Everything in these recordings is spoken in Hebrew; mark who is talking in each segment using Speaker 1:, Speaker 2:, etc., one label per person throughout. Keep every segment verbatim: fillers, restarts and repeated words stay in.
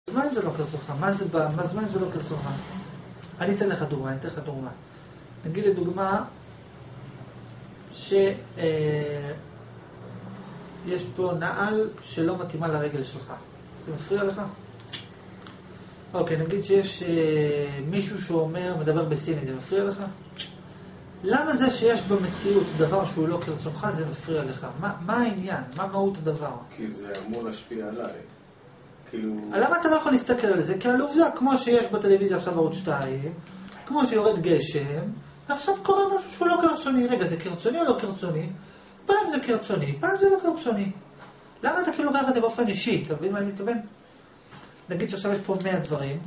Speaker 1: מה אם זה לא כרצונך? מה זה בא? מה זמן אם זה לא כרצונך? אני אתן לך דוגמה, אני אתן לך דוגמה. נגיד לדוגמה, שיש פה נעל שלא מתאימה לרגל שלך. זה מפריע לך? אוקיי, נגיד שיש מישהו שאומר, מדבר בסינית, זה מפריע לך? למה זה שיש במציאות דבר שהוא לא כרצונך, זה מפריע לך? מה, מה העניין? מה מהות הדבר?
Speaker 2: כי זה אמור להשפיע עליי. כאילו...
Speaker 1: למה אתה לא יכול להסתכל על זה? כי על עובדה, כמו שיש בטלוויזיה עכשיו ערוץ שתיים, כמו שיורד גשם, ועכשיו קורה משהו שהוא לא כרצוני. רגע, זה כרצוני או לא כרצוני? פעם זה כרצוני, פעם זה לא כרצוני. למה אתה כאילו לוקח את זה באופן אישי? אתה מבין מה אני מתכוון? נגיד שעכשיו יש פה מאה דברים.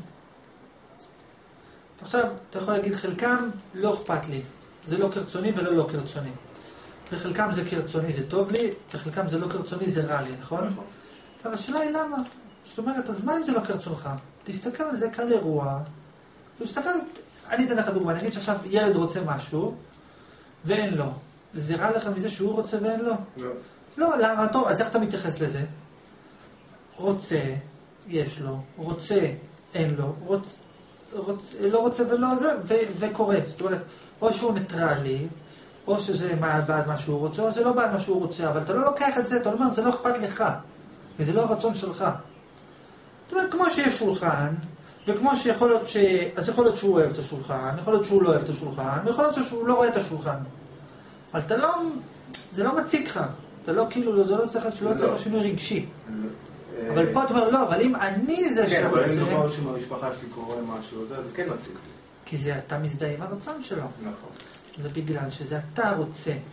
Speaker 1: עכשיו, אתה יכול להגיד, חלקם לא אכפת לי. זה לא כרצוני ולא לא כרצוני. וחלקם זה כרצוני, זה טוב לי, וחלקם זה לא כרצוני, זה רע לי, נכון?
Speaker 2: נכון.
Speaker 1: אבל השאלה היא למה? זאת אומרת, אז מה אם זה לא כרצונך? תסתכל על זה כאן אירוע. תסתכל, אני אתן לך דוגמה, נגיד שעכשיו ילד רוצה משהו, ואין לו. זה רע לך מזה שהוא רוצה ואין לו?
Speaker 2: לא.
Speaker 1: לא, למה? טוב, אז איך אתה מתייחס לזה? רוצה, יש לו, רוצה, אין לו, רוצ, רוצ, לא רוצה ולא זה, ו, וקורה. זאת אומרת, או שהוא ניטרלי, או שזה בעד מה שהוא רוצה, או זה לא בעד מה שהוא רוצה, אבל אתה לא לוקח את זה, אתה אומר, זה לא אכפת לך, וזה לא הרצון שלך. זאת אומרת, כמו שיש שולחן, וכמו שיכול להיות ש... אז יכול להיות שהוא אוהב את השולחן, יכול להיות שהוא לא אוהב את השולחן, ויכול להיות שהוא לא רואה את השולחן. אבל אתה לא... זה לא מציג לך. אתה לא כאילו, זה לא צריך שלא צריך שינוי רגשי. אבל פה אתה אומר, לא, אבל אם אני זה
Speaker 2: כן, אבל
Speaker 1: שרוצה...
Speaker 2: אם דבר שבמשפחה שלי קורה משהו, זה כן מציג.
Speaker 1: כי זה אתה מזדהה עם הרצון שלו.
Speaker 2: נכון.
Speaker 1: זה בגלל שזה אתה רוצה. אתה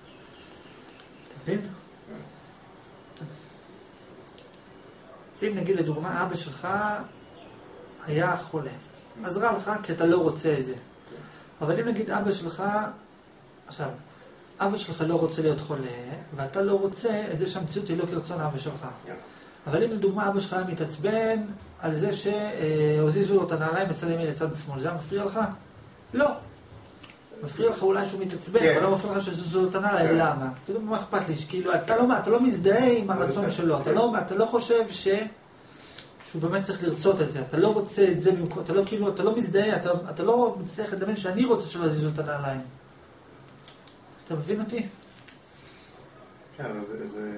Speaker 1: מבין? אם נגיד לדוגמה, אבא שלך היה חולה. אז רע לך כי אתה לא רוצה את זה. אבל אם נגיד אבא שלך... עכשיו, אבא שלך לא רוצה להיות חולה, ואתה לא רוצה את זה שהמציאות היא לא כרצון אבא שלך. אבל אם לדוגמה אבא שלך מתעצבן על זה שהוזיזו לו את הנעליים מצד ימין לצד שמאל, זה מפריע לך? לא. מפריע לך אולי שהוא מתעצבן, אבל לא מפריע לך שהוזיזו לו את הנעליים, למה? אתה יודע מה אכפת לי, שכאילו, אתה לא מזדהה עם הרצון שלו, אתה לא חושב ש... שהוא באמת צריך לרצות את זה, אתה לא רוצה את זה, אתה לא כאילו, אתה לא מזדהה, אתה לא מצליח לדמיין שאני רוצה שלא יזיזו את הנעליים. אתה מבין אותי?
Speaker 2: כן, אבל זה...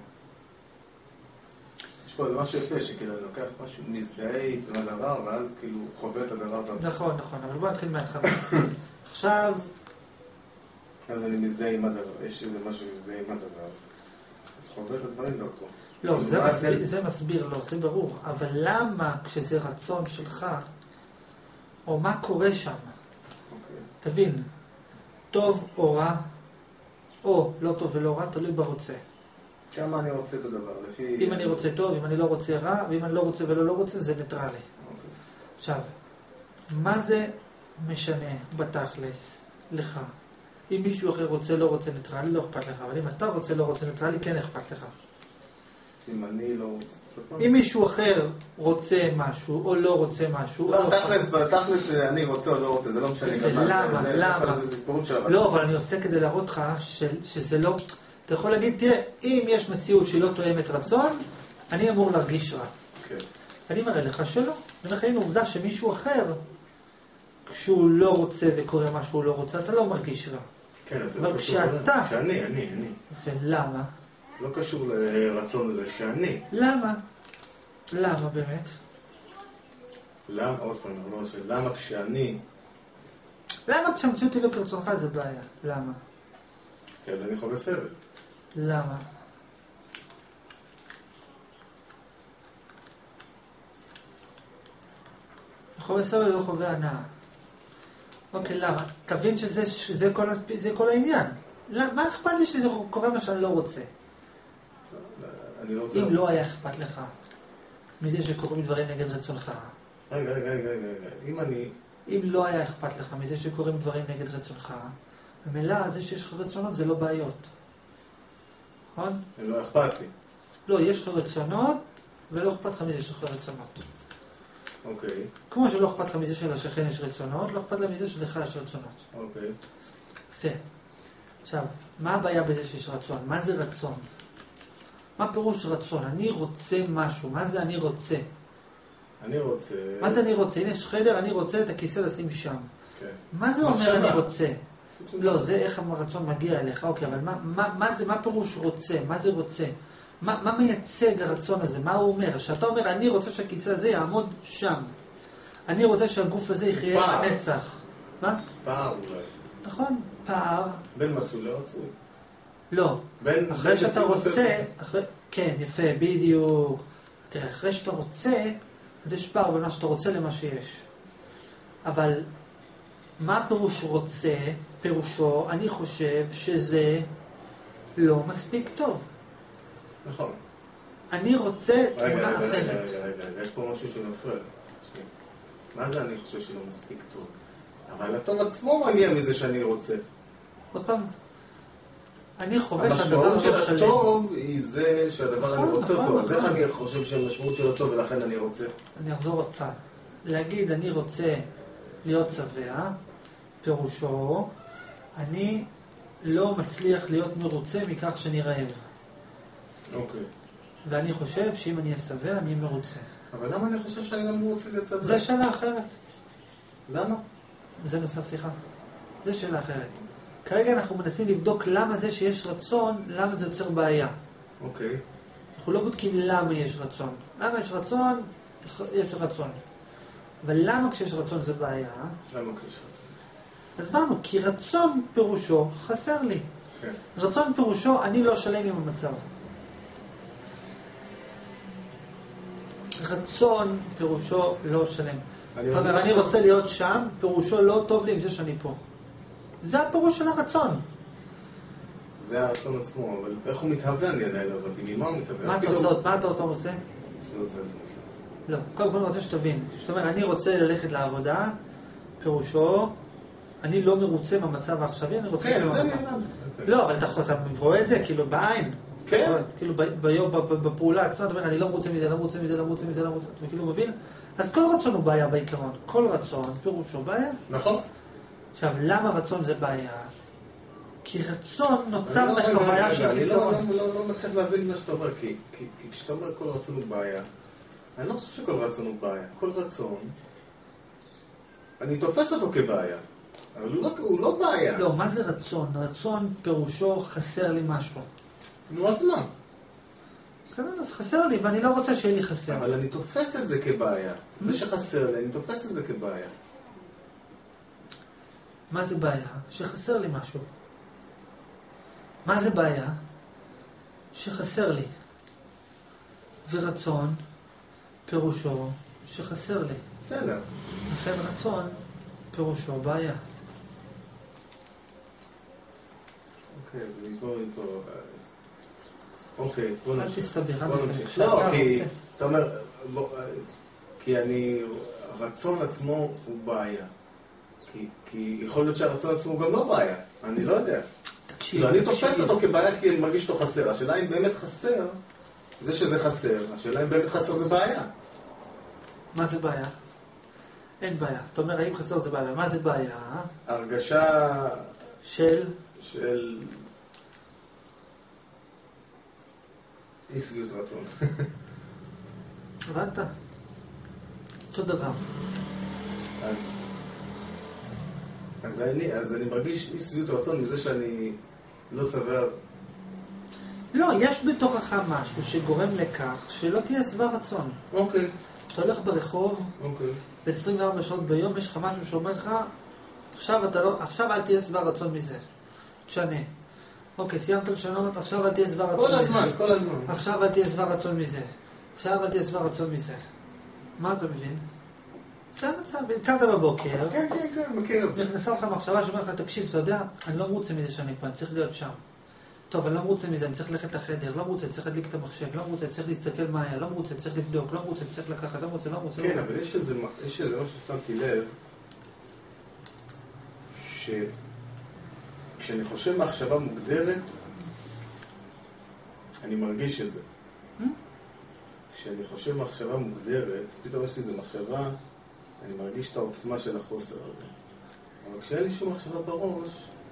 Speaker 2: יש פה איזה משהו יפה, שכאילו אני לוקח משהו מזדהה עם הדבר, ואז כאילו חווה את הדבר.
Speaker 1: נכון, נכון, אבל בוא נתחיל מהתחלה. עכשיו...
Speaker 2: אז אני מזדהה עם הדבר, יש איזה משהו מזדהה עם הדבר. חווה את הדברים דרכו.
Speaker 1: לא, זה מסביר, לא, זה ברור. אבל למה כשזה רצון שלך, או מה קורה שם? תבין, טוב או רע, או לא טוב ולא רע, תלוי ברוצה.
Speaker 2: כמה אני רוצה את הדבר?
Speaker 1: אם אני רוצה טוב, אם אני לא רוצה רע, ואם אני לא רוצה ולא לא רוצה, זה ניטרלי. עכשיו, מה זה משנה בתכלס לך? אם מישהו אחר רוצה, לא רוצה ניטרלי, לא אכפת לך. אבל אם אתה רוצה, לא רוצה ניטרלי, כן אכפת לך.
Speaker 2: אם אני לא רוצה...
Speaker 1: אם מישהו אחר רוצה משהו, או לא רוצה משהו...
Speaker 2: לא, תכלס, בתכלס אני רוצה או לא רוצה, זה לא משנה.
Speaker 1: למה? למה? לא, אבל אני עושה כדי להראות לך שזה לא... אתה יכול להגיד, תראה, אם יש מציאות שהיא לא תואמת רצון, אני אמור להרגיש רע. אני מראה לך שלא. ולכן עובדה שמישהו אחר, כשהוא לא רוצה וקורא מה שהוא לא רוצה, אתה לא מרגיש רע.
Speaker 2: כן, זה
Speaker 1: אבל כשאתה...
Speaker 2: שאני, אני, אני.
Speaker 1: ולמה?
Speaker 2: לא קשור לרצון לזה, שאני.
Speaker 1: למה? למה באמת?
Speaker 2: למה, עוד פעם, לא של למה כשאני...
Speaker 1: למה כשהמציאות היא לא כרצונך זה בעיה? למה?
Speaker 2: כי אז אני חווה סבל.
Speaker 1: למה? חווה סבל לא חווה הנאה. אוקיי, למה? תבין שזה, שזה כל, זה כל העניין. מה אכפת לי שזה קורה מה שאני לא רוצה?
Speaker 2: אני לא רוצה...
Speaker 1: אם לא היה אכפת לך מזה שקוראים דברים נגד רצונך.
Speaker 2: רגע, רגע, רגע, רגע. אם אני...
Speaker 1: אם לא היה אכפת לך מזה שקוראים דברים נגד רצונך, במילא זה שיש לך רצונות זה לא בעיות. נכון?
Speaker 2: זה לא אכפת לי.
Speaker 1: לא, יש לך רצונות ולא אכפת לך מזה שיש לך רצונות.
Speaker 2: אוקיי.
Speaker 1: כמו שלא אכפת לך מזה שלשכן יש רצונות, לא אכפת לך מזה שלך יש רצונות.
Speaker 2: אוקיי.
Speaker 1: יפה. עכשיו, מה הבעיה בזה שיש רצון? מה זה רצון? מה פירוש רצון? אני רוצה משהו. מה זה אני רוצה?
Speaker 2: אני רוצה...
Speaker 1: מה זה אני רוצה? הנה יש חדר, אני רוצה את הכיסא לשים שם.
Speaker 2: כן.
Speaker 1: מה זה אומר אני רוצה?
Speaker 2: של
Speaker 1: לא,
Speaker 2: מחשבה.
Speaker 1: זה איך הרצון מגיע אליך, אוקיי, אבל מה, מה, מה זה, מה פירוש רוצה? מה זה רוצה? מה, מה מייצג הרצון הזה? מה הוא אומר? שאתה אומר, אני רוצה שהכיסא הזה יעמוד שם. אני רוצה שהגוף הזה יחיה
Speaker 2: פער.
Speaker 1: לנצח. מה?
Speaker 2: פער אולי.
Speaker 1: נכון, פער.
Speaker 2: בין מצוי לרצוי.
Speaker 1: לא.
Speaker 2: בין...
Speaker 1: אחרי
Speaker 2: בין
Speaker 1: שאתה
Speaker 2: מציאות
Speaker 1: רוצה,
Speaker 2: לבין-
Speaker 1: אחרי, כן, יפה, בדיוק. תראה, אחרי שאתה רוצה, אז יש פער בין מה שאתה רוצה למה שיש. אבל מה פירוש רוצה? פירושו, אני חושב שזה לא מספיק טוב.
Speaker 2: נכון.
Speaker 1: אני רוצה
Speaker 2: רגע,
Speaker 1: תמונה
Speaker 2: רגע, רגע,
Speaker 1: אחרת.
Speaker 2: רגע, רגע, רגע, יש פה משהו שנופל. שנייה. מה זה אני חושב שלא מספיק טוב? אבל הטוב עצמו מגיע מזה שאני רוצה.
Speaker 1: עוד פעם, אני חווה שהדבר
Speaker 2: המשמעות
Speaker 1: לא
Speaker 2: של
Speaker 1: שלם.
Speaker 2: הטוב היא זה שהדבר אני
Speaker 1: נכון,
Speaker 2: רוצה
Speaker 1: נכון,
Speaker 2: אותו. אז איך
Speaker 1: נכון.
Speaker 2: אני חושב שהמשמעות של הטוב ולכן אני רוצה?
Speaker 1: אני אחזור עוד פעם. להגיד אני רוצה להיות שבע, פירושו, אני לא מצליח להיות מרוצה מכך שאני רעב.
Speaker 2: אוקיי.
Speaker 1: ואני חושב שאם אני אהיה שבע, אני אהיה מרוצה.
Speaker 2: אבל למה אני חושב שאני גם רוצה לצבע?
Speaker 1: זו שאלה אחרת.
Speaker 2: למה?
Speaker 1: זה נושא שיחה. זו שאלה אחרת. כרגע אנחנו מנסים לבדוק למה זה שיש רצון, למה זה יוצר בעיה.
Speaker 2: אוקיי.
Speaker 1: אנחנו לא בודקים למה יש רצון. למה יש רצון? יש רצון. אבל למה כשיש רצון זה בעיה?
Speaker 2: למה קשה?
Speaker 1: אז אמרנו, כי רצון פירושו חסר לי.
Speaker 2: כן.
Speaker 1: רצון פירושו, אני לא שלם עם המצב. רצון פירושו לא שלם. זאת אומרת, אני רוצה להיות שם, פירושו לא טוב לי עם זה שאני פה. זה הפירוש של הרצון.
Speaker 2: זה הרצון עצמו, אבל איך הוא מתהווה אני עדיין לא הבנתי. ממה הוא מתהווה?
Speaker 1: מה אתה
Speaker 2: פתאום-
Speaker 1: עושה עוד? מה אתה עוד פעם עושה?
Speaker 2: זה, זה, זה, זה.
Speaker 1: לא. קודם כל אני רוצה שתבין. זאת אומרת, אני רוצה ללכת לעבודה, פירושו, אני לא מרוצה מהמצב העכשווי, אני רוצה...
Speaker 2: כן,
Speaker 1: לשנות
Speaker 2: זה
Speaker 1: אותו.
Speaker 2: נראה.
Speaker 1: לא, אבל אתה, אתה רואה את זה כאילו בעין.
Speaker 2: כן.
Speaker 1: אתה רואה, כאילו ב, ביום, ב, ב, בפעולה עצמה, אתה אומר, אני לא מרוצה מזה, לא מרוצה מזה, לא מרוצה מזה, לא מרוצה, אתה כאילו מבין? אז כל רצון הוא בעיה בעיקרון. כל רצון, פירושו בעיה.
Speaker 2: נכון?
Speaker 1: עכשיו, למה רצון זה בעיה? כי רצון נוצר
Speaker 2: אני לא- רגע,
Speaker 1: מחוויה
Speaker 2: רגע,
Speaker 1: של
Speaker 2: אני לא-
Speaker 1: חיסרון.
Speaker 2: לא- לא לא מצליח להבין מה שאתה אומר, כי כי- כי כשאתה אומר כל רצון הוא בעיה, אני לא חושב שכל רצון הוא בעיה. כל רצון, אני תופס אותו כבעיה, אבל הוא לא- הוא לא בעיה.
Speaker 1: לא, מה זה רצון? רצון פירושו חסר לי משהו.
Speaker 2: נו, אז מה?
Speaker 1: בסדר, אז חסר לי, ואני לא רוצה שיהיה לי חסר.
Speaker 2: אבל אני תופס את זה כבעיה. זה שחסר לי, אני תופס את זה כבעיה.
Speaker 1: מה זה בעיה? שחסר לי משהו. מה זה בעיה? שחסר לי. ורצון, פירושו, שחסר לי.
Speaker 2: בסדר.
Speaker 1: לכן רצון, פירושו בעיה.
Speaker 2: אוקיי, אז מפה, מפה... אוקיי, בוא
Speaker 1: אל
Speaker 2: נמשיך.
Speaker 1: תסתבך, אל
Speaker 2: בוא
Speaker 1: תסתבך.
Speaker 2: נמשיך.
Speaker 1: כשאתה
Speaker 2: לא, כי
Speaker 1: רוצה.
Speaker 2: אתה אומר, בוא, כי אני, הרצון עצמו הוא בעיה. כי, כי יכול להיות שהרצון עצמו הוא גם לא בעיה. אני לא יודע.
Speaker 1: תקשיב,
Speaker 2: כאילו, אני
Speaker 1: תקשיב.
Speaker 2: תופס אותו כבעיה כי אני מרגיש אותו חסר. השאלה אם באמת חסר, זה שזה חסר. השאלה אם באמת חסר זה בעיה.
Speaker 1: מה זה בעיה? אין בעיה. אתה אומר, האם חסר זה בעיה? מה זה בעיה?
Speaker 2: הרגשה
Speaker 1: של...
Speaker 2: של אי שביעות רצון.
Speaker 1: הבנת? אותו דבר.
Speaker 2: אז, אז, אני, אז אני מרגיש אי שביעות רצון מזה שאני לא שבע.
Speaker 1: לא, יש בתוכך משהו שגורם לכך שלא תהיה שבע רצון.
Speaker 2: אוקיי,
Speaker 1: אתה הולך ברחוב,
Speaker 2: אוקיי.
Speaker 1: ב-עשרים וארבע שעות ביום יש לך משהו שאומר לך, עכשיו, אתה לא, עכשיו אל תהיה שבע רצון מזה. תשנה. אוקיי, סיימת לשנות, עכשיו אל תהיה שבע רצון
Speaker 2: כל
Speaker 1: מזה.
Speaker 2: הזמן, כל הזמן.
Speaker 1: עכשיו אל תהיה שבע רצון מזה. עכשיו אל תהיה שבע רצון מזה. מה אתה מבין? זה המצב, קמת בבוקר,
Speaker 2: כן, כן, כן, מכיר את זה.
Speaker 1: נכנסה לך מחשבה שאומר לך, תקשיב, אתה יודע, אני לא מרוצה מזה שאני פה, אני צריך להיות שם. טוב, אני לא מרוצה מזה, אני צריך ללכת לחדר, לא מרוצה, צריך להדליק את המחשב, לא מרוצה, צריך להסתכל מה היה, לא מרוצה, צריך לבדוק, לא מרוצה, צריך לקחת, לא מרוצה, לא מרוצה.
Speaker 2: כן, אבל יש איזה, יש איזה משהו ששמתי לב, שכשאני חושב מחשבה מוגדרת, אני מרגיש את זה. כשאני חושב מחשבה מוגדרת, פתאום יש לי איזו מחשבה, אני מרגיש את העוצמה של החוסר הזה. אבל כשאין לי שום מחשבה בראש,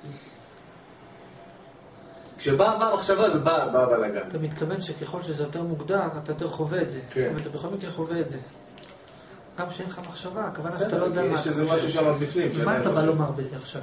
Speaker 2: כשבאה באה המחשבה, זה בא, בא בלגן.
Speaker 1: אתה מתכוון שככל שזה יותר מוגדר, אתה יותר חווה את זה.
Speaker 2: כן.
Speaker 1: אבל אתה בכל מקרה חווה את זה. גם שאין לך מחשבה, הכוונה שאתה לא יודע מה אתה
Speaker 2: חושב. יש איזה משהו שם בפנים.
Speaker 1: מה אתה בא לומר בזה עכשיו?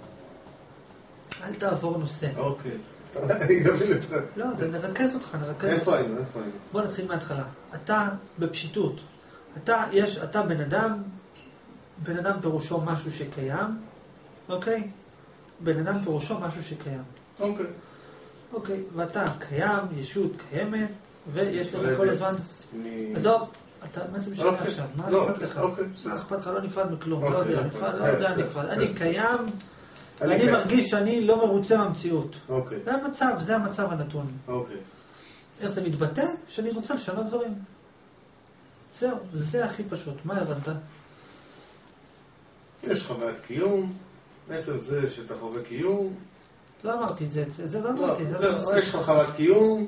Speaker 1: אל תעבור נושא.
Speaker 2: אוקיי. אני גם של אתך.
Speaker 1: לא, זה נרכז אותך, נרכז אותך.
Speaker 2: איפה היינו? איפה היינו?
Speaker 1: בוא נתחיל מההתחלה. אתה בפשיטות. אתה, יש, אתה בן אדם, בן אדם פירושו משהו שקיים, אוקיי? בן אדם פירושו משהו שקיים.
Speaker 2: אוקיי.
Speaker 1: אוקיי, ואתה קיים, ישות קיימת, ויש לך כל הזמן... עזוב, אתה, מה זה משנה עכשיו? מה אכפת לך? מה אכפת לך? לא נפרד מכלום, לא יודע נפרד, לא יודע נפרד. אני קיים, ואני מרגיש שאני לא מרוצה מהמציאות. זה המצב, זה המצב הנתון. איך זה מתבטא? שאני רוצה לשנות דברים. זהו, זה הכי פשוט. מה הבנת?
Speaker 2: יש חוויית קיום, בעצם זה שאתה חווה קיום.
Speaker 1: לא אמרתי את זה, זה לא אמרתי.
Speaker 2: יש לך חוויית קיום,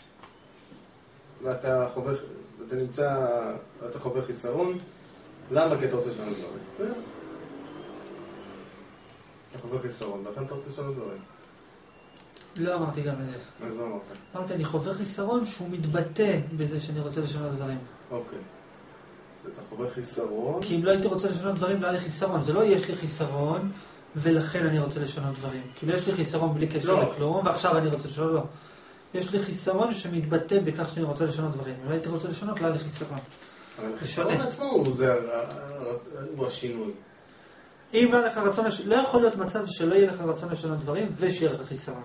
Speaker 2: ואתה חווה, ואתה נמצא, ואתה חווה חיסרון. למה? כי אתה רוצה לשנות דברים. אתה חווה חיסרון, ולכן אתה רוצה לשנות דברים.
Speaker 1: לא אמרתי גם את זה.
Speaker 2: אז לא אמרת.
Speaker 1: אמרתי, אני חווה חיסרון שהוא מתבטא בזה שאני רוצה לשנות דברים.
Speaker 2: אוקיי. אז אתה חווה חיסרון.
Speaker 1: כי אם לא הייתי רוצה לשנות דברים, לא היה לי חיסרון. זה לא יש לי חיסרון, ולכן אני רוצה לשנות דברים. כאילו יש לי חיסרון בלי קשר לכלום, ועכשיו אני רוצה לשנות, לא. יש לי חיסרון שמתבטא בכך שאני רוצה לשנות דברים. אם הייתי רוצה לשנות, לא היה לי חיסרון.
Speaker 2: אבל החיסרון עצמו הוא השינוי.
Speaker 1: אם לא לך רצון, לא יכול להיות מצב שלא יהיה לך רצון לשנות דברים, ושיהיה לך חיסרון.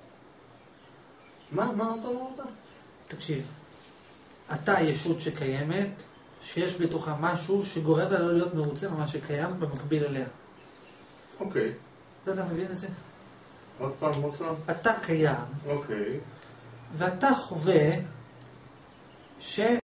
Speaker 2: מה? מה אתה אומר אותה?
Speaker 1: תקשיב, אתה ישות שקיימת, שיש בתוכה משהו שגורם לה לא להיות מרוצה ממה שקיים במקביל אליה.
Speaker 2: אוקיי.
Speaker 1: אתה מבין את זה?
Speaker 2: עוד פעם, עוד פעם.
Speaker 1: אתה קיים.
Speaker 2: אוקיי.
Speaker 1: ואתה חווה ש...